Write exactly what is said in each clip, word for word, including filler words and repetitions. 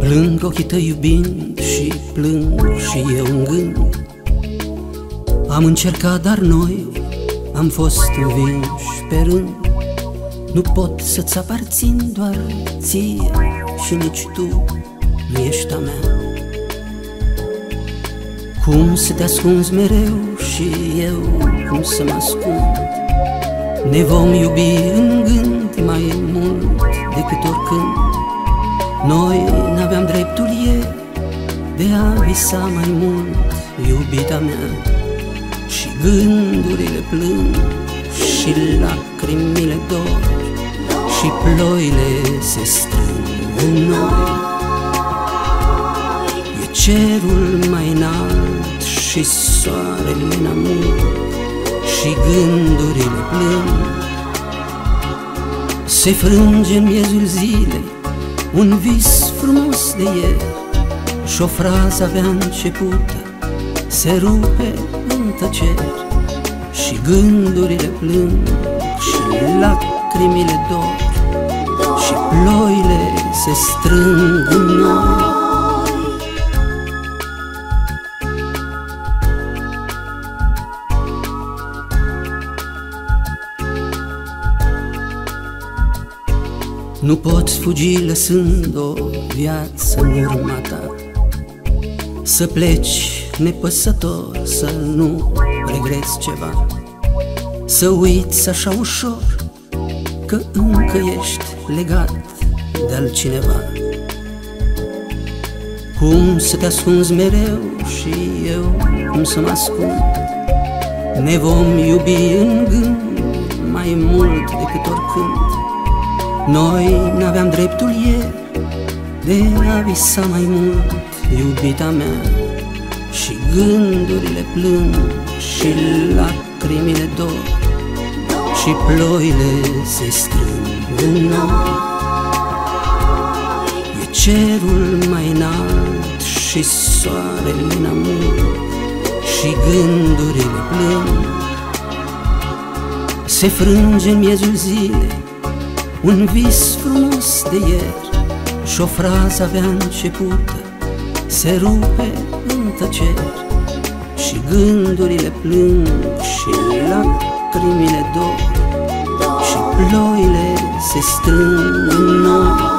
Plâng ochii tăi iubind și plâng și eu în gând. Am încercat, dar noi am fost învinși pe rând. Nu pot să-ți aparțin doar ție și nici tu nu ești a mea. Cum să te ascunzi mereu și eu cum să mă ascund? Ne vom iubi în gând mai mult decât oricând. Noi n-aveam dreptul ieri de a visa mai mult, iubita mea. Și gândurile plâng și lacrimile dor și ploile se strâng în noi. E cerul mai înalt și soarele în amur și gândurile plâng. Se frânge în miezul zilei un vis frumos de ieri și o frază avea începută, se rupe în tăceri și gândurile plâng și lacrimile dor și ploile se strâng în noi. Nu poți fugi lăsând o viață în urma ta, să pleci nepăsător, să nu regreți ceva, să uiți așa ușor că încă ești legat de altcineva. Cum să te ascunzi mereu și eu cum să mă ascund? Ne vom iubi în gând mai mult decât oricând. Noi n-aveam dreptul ieri de a visa mai mult, iubita mea. Și gândurile plâng și lacrimile dor și ploile se strâng în noi. E cerul mai înalt și soarele în amur și gândurile plâng. Se frânge în miezul zilei un vis frumos de ieri și o frază avea începută, se rupe în tăceri și gândurile plâng și lacrimile dor și ploile se strâng în noi.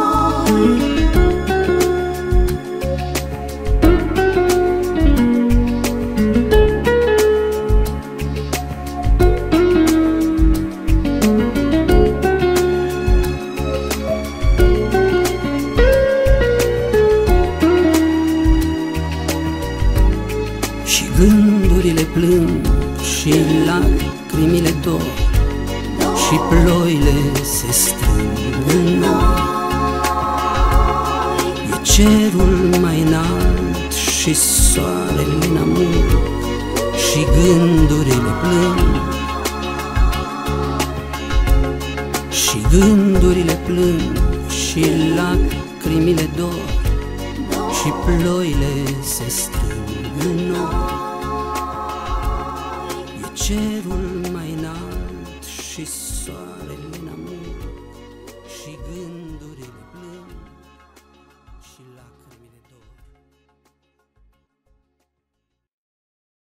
Și gândurile plâng și lacrimile dor și ploile se strâng în noi. E cerul mai înalt și soarele în amur și gândurile plâng. Și gândurile plâng și lacrimile dor și ploile se strâng în noi. E cerul mai înalt și